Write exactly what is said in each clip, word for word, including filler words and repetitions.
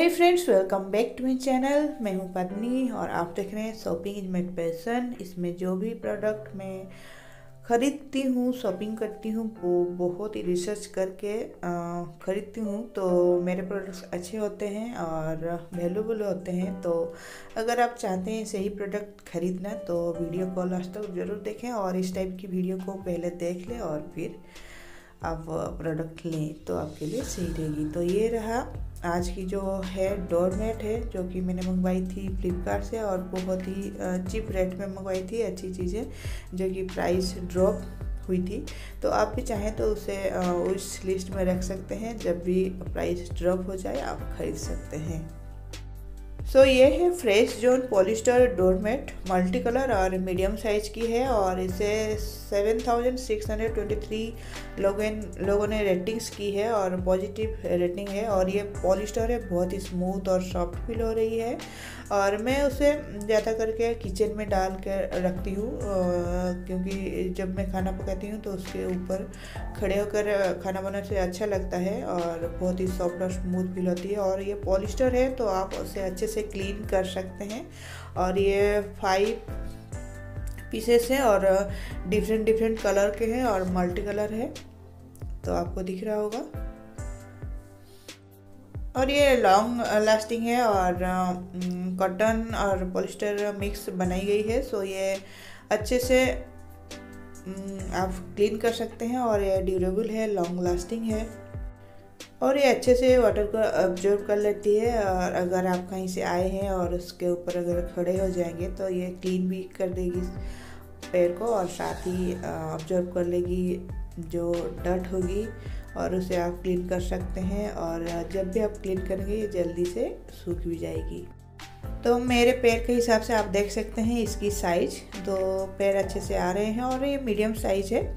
Hey friends, welcome back to my channel. मैं हूं पद्मी और आप देख रहे हैं शॉपिंग इज माई पैशन। इसमें जो भी प्रोडक्ट मैं ख़रीदती हूँ, शॉपिंग करती हूँ, वो बहुत ही रिसर्च करके ख़रीदती हूँ। तो मेरे प्रोडक्ट्स अच्छे होते हैं और वैल्यूबल होते हैं। तो अगर आप चाहते हैं सही प्रोडक्ट ख़रीदना तो वीडियो को लास्ट तक ज़रूर देखें और इस टाइप की वीडियो को पहले देख लें और फिर आप प्रोडक्ट लें तो आपके लिए सही रहेगी। तो ये रहा आज की जो है डोरमेट है, जो कि मैंने मंगवाई थी फ्लिपकार्ट से और बहुत ही चीप रेट में मंगवाई थी। अच्छी चीज़ें जो कि प्राइस ड्रॉप हुई थी। तो आप भी चाहें तो उसे उस लिस्ट में रख सकते हैं, जब भी प्राइस ड्रॉप हो जाए आप खरीद सकते हैं। सो so, ये है fresh zone polyester doormat, multi colour और मीडियम साइज की है और इसे seven thousand six hundred twenty three लोगों लोगों ने रेटिंग्स की है और पॉजिटिव रेटिंग है। और ये पॉलिस्टर है, बहुत ही स्मूथ और सॉफ्ट फील हो रही है। और मैं उसे ज़्यादा करके किचन में डाल कर रखती हूँ, क्योंकि जब मैं खाना पकाती हूँ तो उसके ऊपर खड़े होकर खाना बनाने से अच्छा लगता है और बहुत ही सॉफ्ट और स्मूथ फील होती है। और ये पॉलिस्टर है तो आप उसे अच्छे से क्लीन कर सकते हैं। और ये फाइव पीसेस हैं और डिफरेंट डिफरेंट कलर के हैं और मल्टी कलर है, तो आपको दिख रहा होगा। और ये लॉन्ग लास्टिंग है और कॉटन और पॉलिस्टर मिक्स बनाई गई है। सो ये अच्छे से आप क्लीन कर सकते हैं और ये ड्यूरेबल है, लॉन्ग लास्टिंग है और ये अच्छे से वाटर को अब्जॉर्ब कर लेती है। और अगर आप कहीं से आए हैं और उसके ऊपर अगर खड़े हो जाएंगे तो ये क्लीन भी कर देगी पैर को और साथ ही अब्जॉर्ब कर लेगी जो डर्ट होगी और उसे आप क्लीन कर सकते हैं। और जब भी आप क्लीन करेंगे ये जल्दी से सूख भी जाएगी। तो मेरे पैर के हिसाब से आप देख सकते हैं इसकी साइज़, तो पैर अच्छे से आ रहे हैं और ये मीडियम साइज़ है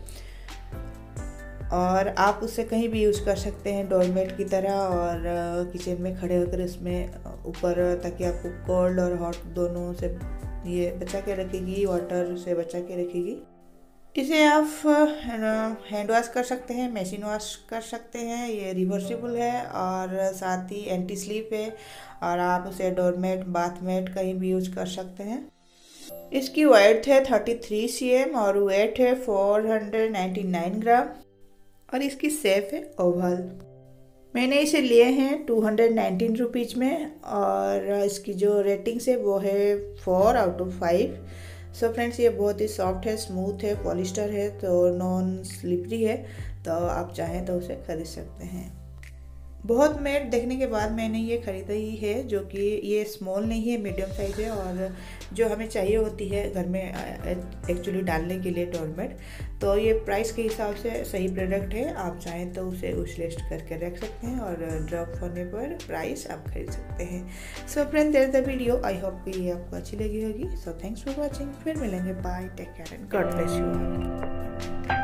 और आप उसे कहीं भी यूज़ कर सकते हैं डोरमेट की तरह। और किचन में खड़े होकर इसमें ऊपर, ताकि आपको कोल्ड और हॉट दोनों से ये बचा के रखेगी, वाटर से बचा के रखेगी। इसे आप हैंड वॉश कर सकते हैं, मशीन वॉश कर सकते हैं। ये रिवर्सिबल है और साथ ही एंटी स्लिप है और आप उसे डोरमेट, बाथमेट कहीं भी यूज कर सकते हैं। इसकी वाइड है थर्टी थ्री सी एम और वेट है four hundred ninety nine gram और इसकी शेप है ओवल। मैंने इसे लिए हैं टू हंड्रेड नाइनटीन रुपीज़ में और इसकी जो रेटिंग्स है वो है four out of five. So friends, ये बहुत ही सॉफ्ट है, स्मूथ है, पॉलिस्टर है, तो नॉन स्लिपरी है, तो आप चाहें तो उसे खरीद सकते हैं। बहुत मेट देखने के बाद मैंने ये ख़रीदा ही है, जो कि ये स्मॉल नहीं है, मीडियम साइज़ है और जो हमें चाहिए होती है घर में एक्चुअली डालने के लिए डोरमेट। तो ये प्राइस के हिसाब से सही प्रोडक्ट है, आप चाहें तो उसे उस लिस्ट करके रख सकते हैं और ड्रॉप होने पर प्राइस आप खरीद सकते हैं। So friend, there the video. I hope कि ये आपको अच्छी लगी होगी। So thanks for watching. फिर मिलेंगे। Bye, take care and God bless you.